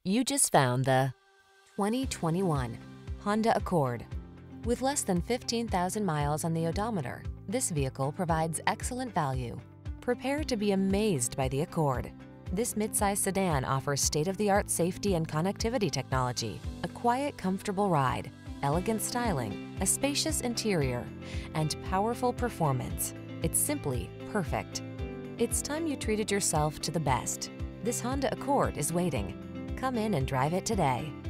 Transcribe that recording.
You just found the 2021 Honda Accord. With less than 15,000 miles on the odometer, this vehicle provides excellent value. Prepare to be amazed by the Accord. This midsize sedan offers state-of-the-art safety and connectivity technology, a quiet, comfortable ride, elegant styling, a spacious interior, and powerful performance. It's simply perfect. It's time you treated yourself to the best. This Honda Accord is waiting. Come in and drive it today.